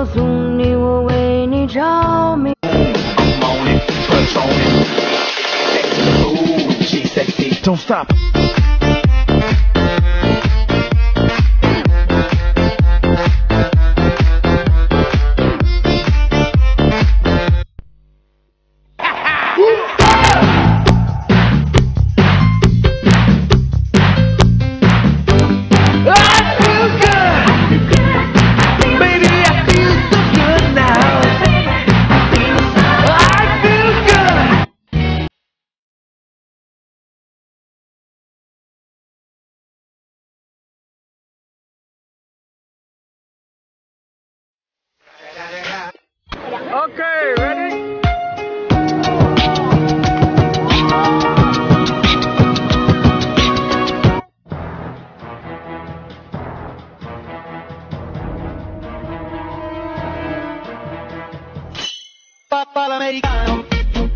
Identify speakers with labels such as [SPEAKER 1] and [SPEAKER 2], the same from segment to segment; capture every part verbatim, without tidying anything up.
[SPEAKER 1] 告诉你，我为你着迷。
[SPEAKER 2] I'm on it, touch on it. Ooh, she's sexy. Don't stop. Okay, ready?
[SPEAKER 3] Americano.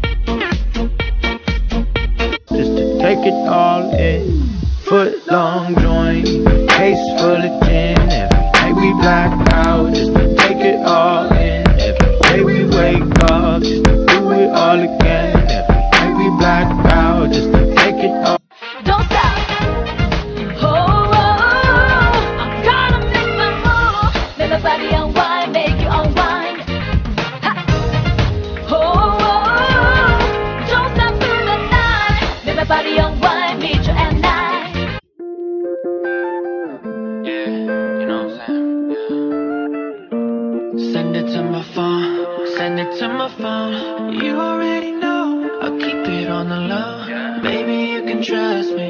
[SPEAKER 3] Just to take it all in, foot long joint, case full of gin. Every day we black out, just to take it all in. Every day we wake up, just to do it all again. Every day we black out, just to take it all.
[SPEAKER 1] Don't stop. Oh, oh, oh, I'm gonna make my move. Let my body unwind, make you unwind. Ha. Oh, oh, oh, don't stop through the night. Let my body unwind, meet you at night.
[SPEAKER 4] Yeah, you know what I'm saying? Yeah. Send it to my phone, send it to my phone. You already know, I'll keep it on the low. Baby, you can trust me.